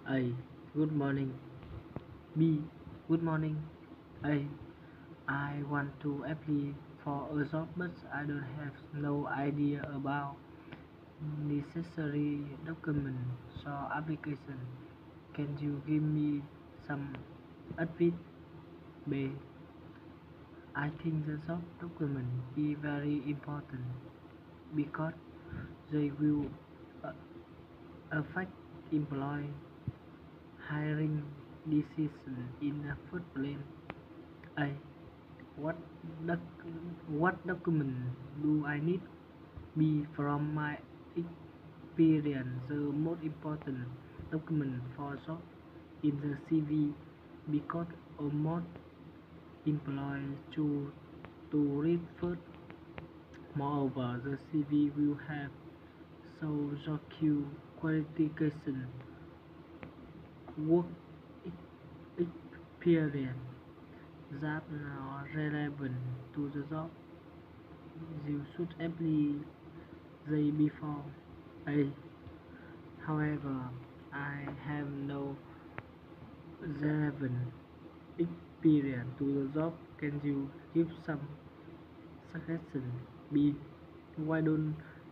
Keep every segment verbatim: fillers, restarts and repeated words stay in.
A. Good morning. B. Good morning. A. I want to apply for a job but I don't have no idea about necessary documents for application. Can you give me some advice? B. I think the job document is very important because they will uh, affect employee hiring decision in the first place. A. What doc- what document do I need? B. From my experience, the most important document for job in the C V because almost employees choose to read first. Moreover, the C V will have social qualification, work experience that are relevant to the job. You should apply the before. A. However, I have no relevant experience to the job. Can you give some suggestion? B. Why don't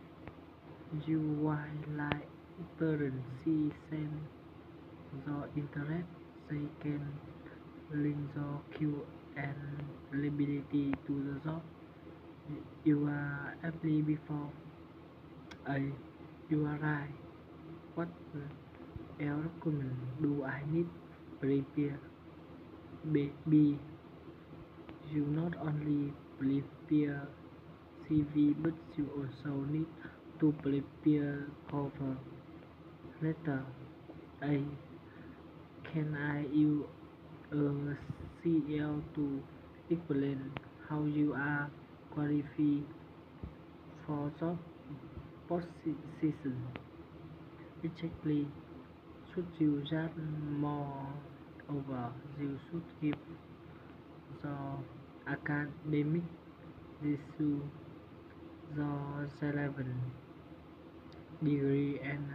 you why like parents see same your interest? They can link your skill and ability to the job you are apply before. A. You are right. What else document do I need prepare? B. B. You not only prepare C V but you also need to prepare cover letter. A. Can I use a C L to explain how you are qualified for job position? Exactly. Should you just more over? You should give the academic issue the relevant degree and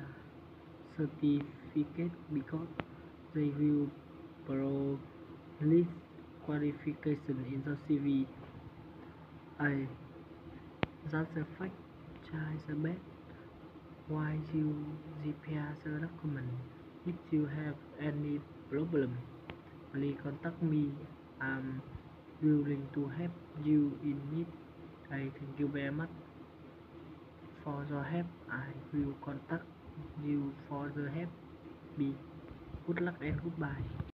certificate because they will probably qualification in the C V. A. That's a fact. Try the best. Why you prepare the document? If you have any problem, please contact me. I'm willing to help you in need. I thank you very much for your help. I will contact you for the help. B. Good luck and goodbye.